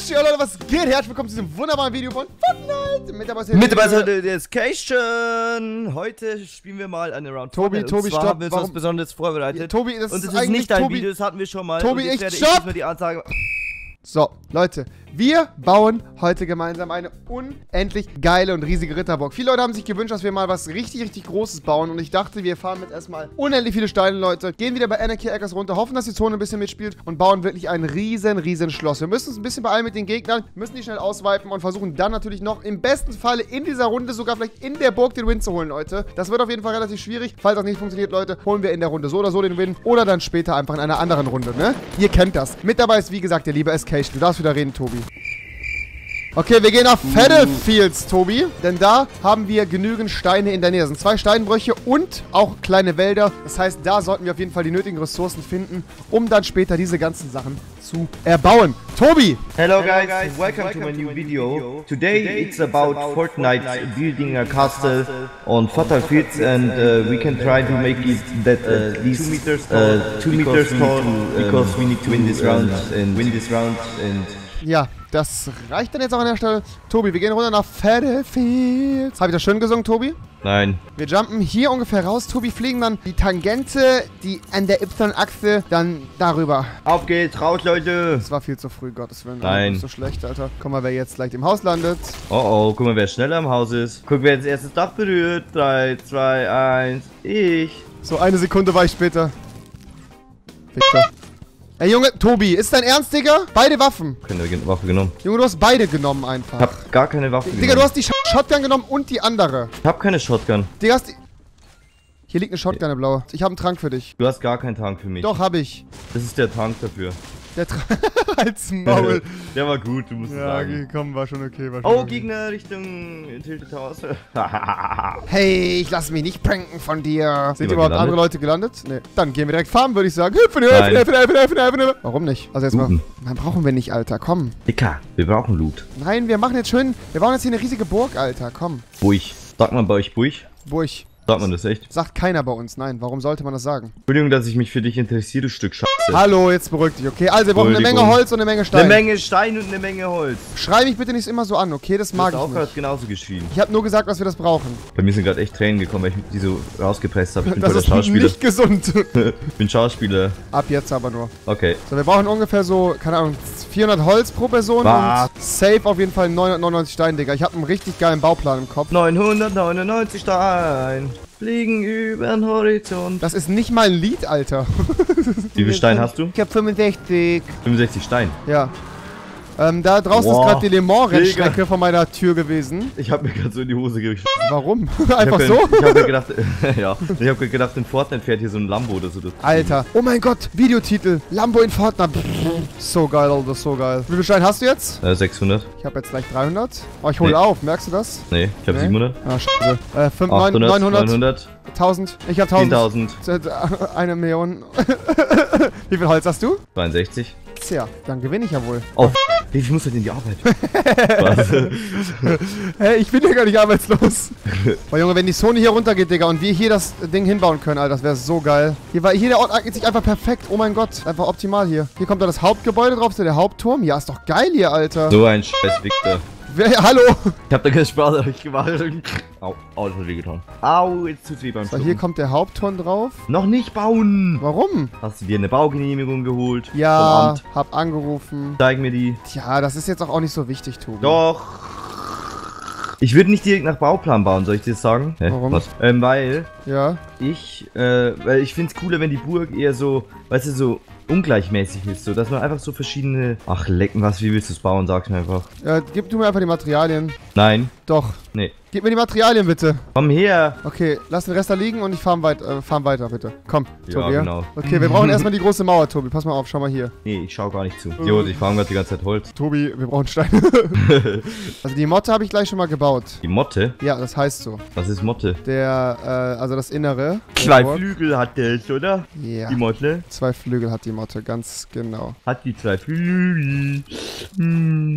Ja, Leute, was geht? Herzlich willkommen zu diesem wunderbaren Video von Fortnite. Mit dabei ist heute das Cation. Heute spielen wir mal eine Round. Tobi, stopp. Haben wir uns was Besonderes vorbereitet. Ja, Tobi, das und ist es ist nicht dein Tobi, Video, das hatten wir schon mal. Tobi, und ich stopp! die Ansage. So, Leute, wir bauen heute gemeinsam eine unendlich geile und riesige Ritterburg. Viele Leute haben sich gewünscht, dass wir mal was richtig Großes bauen. Und ich dachte, wir fahren jetzt erstmal unendlich viele Steine, Leute. Gehen wieder bei Anarchy Eckers runter, hoffen, dass die Zone ein bisschen mitspielt und bauen wirklich ein riesen Schloss. Wir müssen uns ein bisschen beeilen mit den Gegnern, müssen die schnell auswipen und versuchen dann natürlich noch im besten Falle in dieser Runde sogar vielleicht in der Burg den Win zu holen, Leute. Das wird auf jeden Fall relativ schwierig. Falls das nicht funktioniert, Leute, holen wir in der Runde so oder so den Win oder dann später einfach in einer anderen Runde, ne? Ihr kennt das. Mit dabei ist, wie gesagt, der liebe Escation. Du darfst wieder reden, Tobi. Okay, wir gehen auf Battlefields, Tobi. Denn da haben wir genügend Steine in der Nähe. Das sind 2 Steinbrüche und auch kleine Wälder. Das heißt, da sollten wir auf jeden Fall die nötigen Ressourcen finden, um dann später diese ganzen Sachen zu erbauen. Tobi! Hello guys, welcome to my new video. Today it's about Fortnite building a castle on Battlefields and we can try to make it that at least 2 meters tall because we need to win this round and Ja, das reicht dann jetzt auch an der Stelle. Tobi, wir gehen runter nach Battlefields. Habe ich das schön gesungen, Tobi? Nein. Wir jumpen hier ungefähr raus, Tobi, fliegen dann die Tangente, die an der Y-Achse, dann darüber. Auf geht's, raus, Leute! Das war viel zu früh, Gottes Willen. Nein. Das ist so schlecht, Alter. Guck mal, wer jetzt gleich im Haus landet. Oh, guck mal, wer schneller im Haus ist. Guck, wer das erste Dach berührt. 3, 2, 1, ich. So, 1 Sekunde war ich später. Victor. Ey, Junge, Tobi, ist dein Ernst, Digga? Beide Waffen. Keine Waffe genommen. Junge, du hast beide genommen einfach. Ich hab gar keine Waffe Digga, genommen. du hast die Shotgun genommen und die andere. Ich hab keine Shotgun. Digga, hast die... Hier liegt eine Shotgun, eine blaue. Ich habe einen Trank für dich. Du hast gar keinen Tank für mich. Doch, hab ich. Das ist der Tank dafür. Der Als Maul. Der war gut, du musst Ja, sagen. okay, komm, war schon okay. War schon Oh, okay. Gegner Richtung Tilted House. Hey, ich lass mich nicht pranken von dir. Sind Sind wir überhaupt gelandet? andere Leute gelandet? Nee. Dann gehen wir direkt farmen, würde ich sagen. Hilfe. Warum nicht? Also jetzt mal. Looten. Nein, brauchen wir nicht, Alter. Komm. Dicker, wir brauchen Loot. Nein, wir machen jetzt schön. Wir bauen jetzt hier eine riesige Burg, Alter. Komm. Burg. Sagt man bei euch Burg? Burg. Sagt man das echt? Sagt keiner bei uns. Nein, warum sollte man das sagen? Entschuldigung, dass ich mich für dich interessiere, du Stück Scheiße. Hallo, jetzt beruhig dich, okay? Also, wir brauchen eine Menge Holz und eine Menge Stein. Eine Menge Stein und eine Menge Holz. Schrei mich bitte nicht immer so an, okay? Das mag Du ich hast auch gerade nicht. genauso geschrien. Ich habe nur gesagt, dass wir das brauchen. Bei mir sind gerade echt Tränen gekommen, weil ich die so rausgepresst habe. Ich bin Das voll der ist Schauspieler. nicht gesund. Ich bin Schauspieler. Ab jetzt aber nur. Okay. So, wir brauchen ungefähr so, keine Ahnung, 400 Holz pro Person Was? und safe auf jeden Fall 999 Steine, Digga. Ich habe einen richtig geilen Bauplan im Kopf. 999 Stein fliegen über den Horizont. Das ist nicht mal ein Lied, Alter. Wie viel Stein hast du? Ich hab 65. 65 Stein. Ja. Da draußen Wow. ist gerade die Le Mans-Rennstrecke Digga. vor meiner Tür gewesen. Ich habe mir gerade so in die Hose gerichtet. Warum? Einfach so? Ich habe mir gedacht, ja. Ich habe gedacht, in Fortnite fährt hier so ein Lambo oder so. Alter. Oh mein Gott. Videotitel. Lambo in Fortnite. So geil, Alter. So geil. Wie viel Stein hast du jetzt? 600. Ich habe jetzt gleich 300. Oh, ich hole Nee. auf. Merkst du das? Nee, ich habe Nee? 700. Ah, scheiße. 800, 900. 900. 1000. Ich hab 1000. 10.000. 1 Million. Wie viel Holz hast du? 62. Tja, dann gewinne ich ja wohl. Oh, ich muss halt in die Arbeit. Was? Hä, ich bin ja gar nicht arbeitslos. Boah, Junge, wenn die Zone hier runtergeht, Digga, und wir hier das Ding hinbauen können, Alter, das wäre so geil. Hier der Ort eignet sich einfach perfekt. Oh mein Gott, einfach optimal hier. Hier kommt da das Hauptgebäude drauf, so der Hauptturm. Ja, ist doch geil hier, Alter. So ein Scheiß, Victor. Hallo. Ich hab da keinen Spaß nicht gemacht. Au, das hat wehgetan. Au, jetzt tut's weh beim So, Schlucken. hier kommt der Hauptturm drauf. Noch nicht bauen. Warum? Hast du dir eine Baugenehmigung geholt? Vom Ja, Amt? hab angerufen. Zeig mir die. Tja, das ist jetzt auch nicht so wichtig, Tobi. Doch. Ich würde nicht direkt nach Bauplan bauen, soll ich dir das sagen? Hä? Warum? Was? Weil Ja. weil ich find's cooler, wenn die Burg eher so, weißt du, so ungleichmäßig ist, so, dass man einfach so verschiedene... Ach, lecken was, wie willst du es bauen, sag's mir einfach. Gib du mir einfach die Materialien. Nein, Doch. nee. Gib mir die Materialien, bitte. Komm her. Okay, lass den Rest da liegen und ich fahr weiter, bitte. Komm, Ja, Tobi. genau. Okay, wir brauchen erstmal die große Mauer, Tobi. Pass mal auf, schau mal hier. Nee, ich schau gar nicht zu. Jo, ich farm gerade die ganze Zeit Holz. Tobi, wir brauchen Steine. Also die Motte habe ich gleich schon mal gebaut. Die Motte? Ja, das heißt so. Was ist Motte? Also das Innere. der Zwei Burg. Flügel hat es, oder? Ja. Die Motte? 2 Flügel hat die Motte, ganz genau. Hat die 2 Flügel.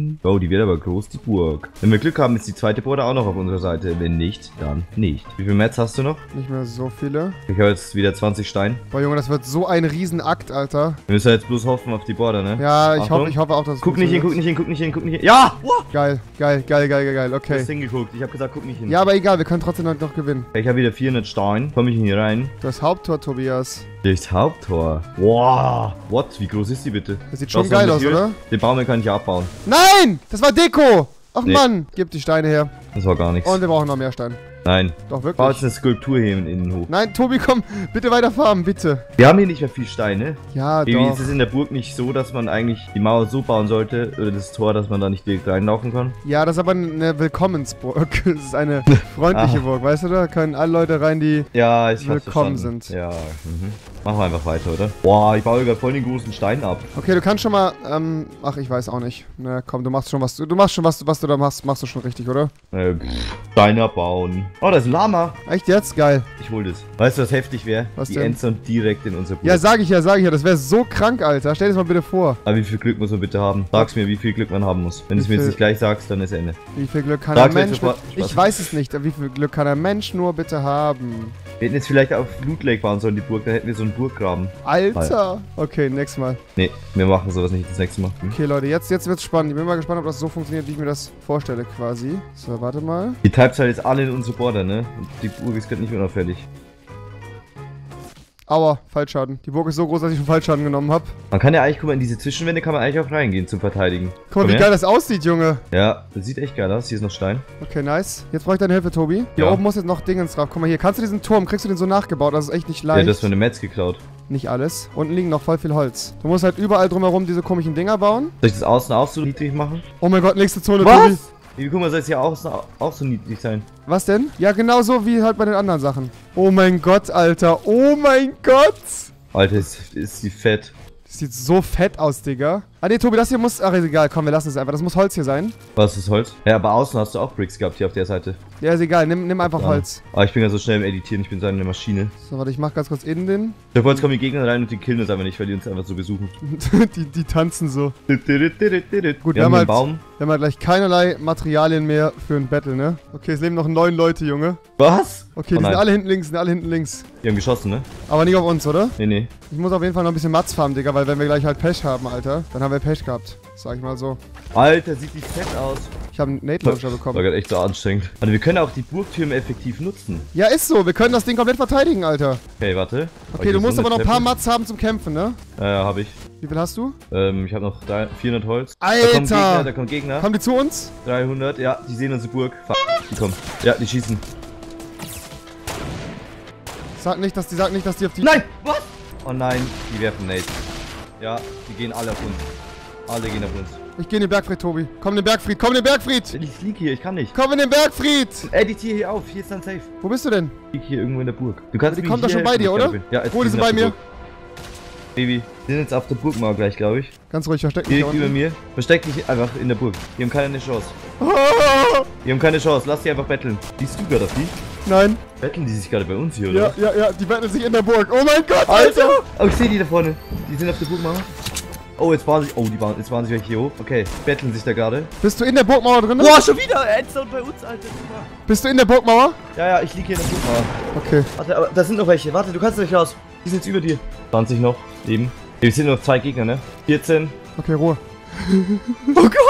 Oh, die wird aber groß, die Burg. Wenn wir Glück haben, ist die zweite Border auch noch auf unserer Seite. Wenn nicht, dann nicht. Wie viel Metz hast du noch? Nicht mehr so viele. Ich habe jetzt wieder 20 Stein. Boah, Junge, das wird so ein Riesenakt, Alter. Wir müssen jetzt bloß hoffen auf die Border, ne? Ja, ich Achtung. hoffe auch, dass es Guck nicht hin, funktioniert. guck nicht hin, guck nicht hin. Ja! Wow. Geil, Du okay. hast hingeguckt. Ich habe gesagt, guck nicht hin. Ja, aber egal, wir können trotzdem noch gewinnen. Ich habe wieder 400 Stein. Komm ich hier rein? Das Haupttor, Tobias. Durchs Haupttor. Wow. What? Wie groß ist die bitte? Das sieht schon Brauchst du geil noch aus, Material? oder? Den Baum kann ich abbauen. Nein! Das war Deko! Ach Nee. Mann! Gib die Steine her. Das war gar nichts. Und wir brauchen noch mehr Steine. Nein. Doch, Ich baue jetzt wirklich. eine Skulptur hier in den Hof. Nein, Tobi, komm. Bitte weiter farmen, bitte. Wir haben hier nicht mehr viel Steine. Ja, Baby, doch. ist es in der Burg nicht so, dass man eigentlich die Mauer so bauen sollte, oder das Tor, dass man da nicht direkt reinlaufen kann? Ja, das ist aber eine Willkommensburg. Das ist eine freundliche Burg, weißt du? Da können alle Leute rein, die... Ja, ich hab's Willkommen verstanden. sind. Ja, Machen wir einfach weiter, oder? Boah, ich baue gerade voll den großen Stein ab. Okay, du kannst schon mal, ach, ich weiß auch nicht. Na komm, du machst schon was, was du da machst du schon richtig, oder? Steine abbauen. Oh, das ist ein Lama. Echt jetzt? Geil. Ich hol das. Weißt du, was heftig wäre? Was Die denn? Endzone direkt in unser Burg. Ja, sag ich ja, das wäre so krank, Alter. Stell dir das mal bitte vor. Aber wie viel Glück muss man bitte haben? Sag's mir, wie viel Glück man haben muss. Wenn du es mir jetzt viel- nicht gleich sagst, dann ist Ende. Wie viel Glück kann Sag's ein mir Mensch... sofort. Ich Spaß. weiß es nicht, wie viel Glück kann ein Mensch nur bitte haben? Wir hätten jetzt vielleicht auf Loot Lake bauen sollen, die Burg. Da hätten wir so einen Burggraben. Alter. Okay, nächstes Mal. Nee, wir machen sowas nicht das nächste Mal. Okay, Leute, jetzt wird's spannend. Ich bin mal gespannt, ob das so funktioniert, wie ich mir das vorstelle, quasi. So, warte mal. Die types halt jetzt alle in unsere Border, ne? Und die Burg ist gerade nicht mehr unauffällig. Aua, Fallschaden. Die Burg ist so groß, dass ich schon Fallschaden genommen habe. Man kann ja eigentlich, guck mal, in diese Zwischenwände kann man eigentlich auch reingehen zum Verteidigen. Guck mal, Komm wie her. geil das aussieht, Junge. Ja, das sieht echt geil aus. Hier ist noch Stein. Okay, nice. Jetzt brauche ich deine Hilfe, Tobi. Hier Ja. oben muss jetzt noch Dingens drauf. Guck mal hier, kannst du diesen Turm, kriegst du den so nachgebaut? Das ist echt nicht Ja, leicht. du hast meine Metz geklaut. Nicht alles. Unten liegen noch voll viel Holz. Du musst halt überall drumherum diese komischen Dinger bauen. Soll ich das außen auch so niedrig machen? Oh mein Gott, nächste Zone, Tobi. Wie, guck mal, soll es hier außen auch so niedrig sein? Was denn? Ja, genau so wie halt bei den anderen Sachen. Oh mein Gott, Alter. Oh mein Gott. Alter, ist die fett. Das sieht so fett aus, Digga. Ah, nee, Tobi, das hier muss... Ach, ist egal. Komm, wir lassen es einfach. Das muss Holz hier sein. Was ist Holz? Ja, aber außen hast du auch Bricks gehabt hier auf der Seite. Ja, ist egal. Nimm einfach Ja. Holz. Aber ich bin ja so schnell im Editieren, ich bin so eine Maschine. So, warte, ich mach ganz kurz innen den. Da jetzt kommen die Gegner rein und die killen uns einfach nicht, weil die uns einfach so besuchen. die tanzen so. Gut, wir wir haben haben halt- einen Baum. Wir haben halt gleich keinerlei Materialien mehr für ein Battle, ne? Okay, es leben noch 9 Leute, Junge. Was? Okay, Oh die sind nein. alle hinten links, Die haben geschossen, ne? Aber nicht auf uns, oder? Nee. Ich muss auf jeden Fall noch ein bisschen Mats farmen, Digga, weil wenn wir gleich halt Pech haben, Alter, dann haben wir Pech gehabt. Sag ich mal so. Alter, sieht die fett aus. Ich habe einen Nate Launcher War bekommen. gerade echt so anstrengend. Also wir können auch die Burgtürme effektiv nutzen. Ja, ist so. Wir können das Ding komplett verteidigen, Alter. Okay, warte. Okay, du musst aber noch ein paar Mats haben zum Kämpfen, ne? Ja, hab ich. Wie viel hast du? Ich habe noch 400 Holz. Alter! Da kommen Gegner. Kommen die zu uns? 300, ja, die sehen unsere Burg. Fuck, die kommen. Ja, die schießen. Sag nicht, dass die auf die... Nein! Was? Oh nein, die werfen Nate. Ja, die gehen alle auf uns. Alle gehen auf uns. Ich geh in den Bergfried, Tobi. Komm in den Bergfried, komm in den Bergfried! Ich lieg hier, ich kann nicht. Komm in den Bergfried! Editier hier auf, hier ist dann safe. Wo bist du denn? Ich lieg hier irgendwo in der Burg. Du kannst Die mich kommen doch hier schon bei helfen, dir, wo ich oder? gerade bin. Ja, Wo, die sind auf bei der mir? Burg. Baby, die sind jetzt auf der Burgmauer gleich, glaube ich. Ganz ruhig, versteck mich hier Direkt über unten. mir. Versteck dich einfach in der Burg. Die haben keine Chance. Ah! Die haben keine Chance, lass die einfach betteln. Siehst du gerade auf die? Nein. Betteln die sich gerade bei uns hier, oder? Ja, die betteln sich in der Burg. Oh mein Gott, Alter! Oh, ich sehe die da vorne. Die sind auf der Burgmauer. Oh, jetzt waren sie. Oh, jetzt waren sie welche hier hoch. Okay, betteln sich da gerade. Bist du in der Burgmauer drin? Boah, schon wieder! Endzone bei uns, Alter. Super. Bist du in der Burgmauer? Ja, ich liege hier in der Burgmauer. Okay. Warte, aber da sind noch welche. Warte, du kannst nicht raus. Die sind jetzt über dir. 20 noch. Eben. Wir sind noch 2 Gegner, ne? 14. Okay, Ruhe. Oh Gott!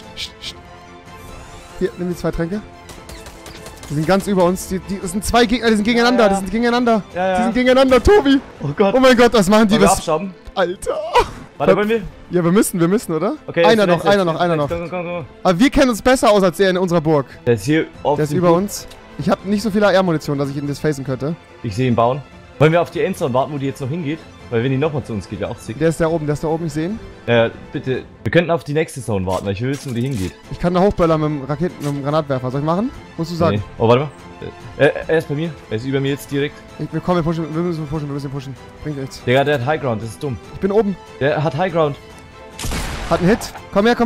Hier, nimm die 2 Tränke. Die sind ganz über uns. Das sind 2 Gegner, die sind gegeneinander. Ja. Die sind gegeneinander. Ja. Die sind gegeneinander, Tobi. Oh Gott. Oh mein Gott, was machen die? Wollen wir Das, abschaben? Alter. Warte, wollen wir? Ja, wir müssen, oder? Okay. Einer jetzt, noch. Komm. Aber wir kennen uns besser aus als der in unserer Burg. Der ist hier auf Der ist dem über Burg. uns. Ich habe nicht so viel AR-Munition, dass ich ihn das facen könnte. Ich sehe ihn bauen. Wollen wir auf die Endzone warten, wo die jetzt noch hingeht? Weil wenn die nochmal zu uns geht, wäre auch sick. Der ist da oben, ich sehe ihn. Bitte. Wir könnten auf die nächste Zone warten, weil ich will wissen, wo die hingeht. Ich kann da hochböllern mit dem Granatwerfer. Soll ich machen? Musst du sagen. Nee. Oh, warte mal. Er ist bei mir. Er ist über mir jetzt direkt. Wir müssen pushen. Bringt nichts. Digga, der hat High Ground, das ist dumm. Ich bin oben. Der hat High Ground. Hat einen Hit. Komm her.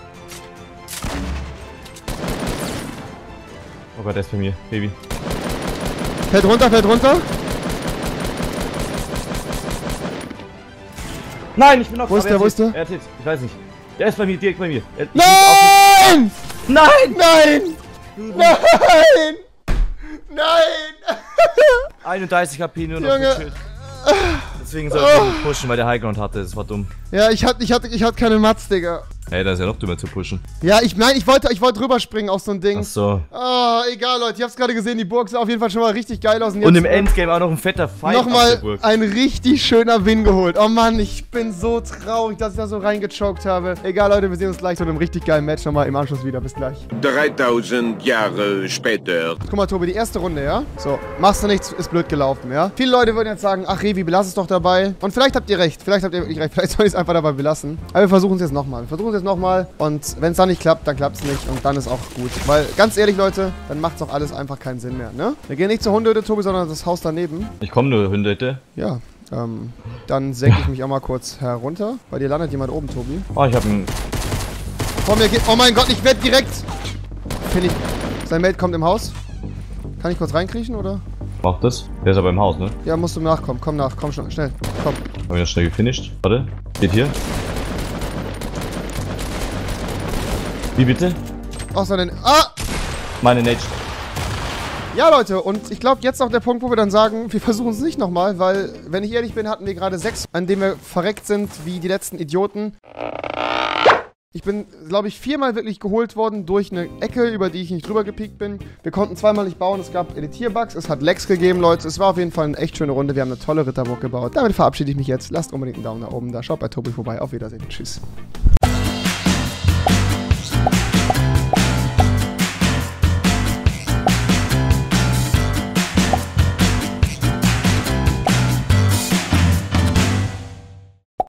Oh Gott, der ist bei mir, Baby. Fällt runter. Nein, ich bin noch. Wo ist aber der? Er hat Hit. Ich weiß nicht. Der ist bei mir, direkt bei mir. Nein! Nein! Nein! Nein! Nein! 31 HP nur noch. Junge. Deswegen soll ich nicht pushen, weil der Highground hatte. Das war dumm. Ja, ich hatte keine Mats, Digga. Hey, da ist ja noch dümmer zu pushen. Ja, ich wollte rüberspringen auf so ein Ding. Ach so. Ah, egal, Leute. Ich hab's gerade gesehen, die Burg sah auf jeden Fall schon mal richtig geil aus. Und im Endgame auch noch ein fetter Fight auf der nochmal Burg. ein richtig schöner Win geholt. Oh Mann, ich bin so traurig, dass ich da so reingechoked habe. Egal, Leute, wir sehen uns gleich zu einem richtig geilen Match nochmal im Anschluss wieder. Bis gleich. 3000 Jahre später. Guck mal, Tobi, die erste Runde, ja? So, machst du nichts, ist blöd gelaufen, ja? Viele Leute würden jetzt sagen, ach Revi, belass es doch dabei. Und vielleicht habt ihr recht. Vielleicht habt ihr wirklich recht. Vielleicht soll ich es einfach dabei belassen. Aber wir versuchen es jetzt nochmal. Und wenn es dann nicht klappt, dann klappt es nicht. Und dann ist auch gut. Weil, ganz ehrlich, Leute, dann macht es auch alles einfach keinen Sinn mehr, ne? Wir gehen nicht zur Hundehütte, Tobi, sondern das Haus daneben. Ich komme nur Hundehütte. Ja, dann senke ich mich auch mal kurz herunter. Bei dir landet jemand oben, Tobi. Oh, ich habe einen... Vor mir geht... Oh mein Gott, ich werde direkt... Finde ich... Sein Mate kommt im Haus. Kann ich kurz reinkriechen, oder? Mach das. Der ist aber im Haus, ne? Ja, musst du nachkommen. Komm nach. Komm schnell. Komm. Hab ich das schnell gefinisht? Warte. Steht hier. Wie bitte? Außer den... Ah! Meine Nate. Ja, Leute, und ich glaube, jetzt noch der Punkt, wo wir dann sagen, wir versuchen es nicht nochmal, weil, wenn ich ehrlich bin, hatten wir gerade 6, an denen wir verreckt sind, wie die letzten Idioten. Ich bin, glaube ich, 4-mal wirklich geholt worden durch eine Ecke, über die ich nicht drüber gepiekt bin. Wir konnten 2-mal nicht bauen, es gab Editierbugs, es hat Lags gegeben, Leute. Es war auf jeden Fall eine echt schöne Runde, wir haben eine tolle Ritterburg gebaut. Damit verabschiede ich mich jetzt. Lasst unbedingt einen Daumen nach oben da, schaut bei Tobi vorbei, auf Wiedersehen, tschüss.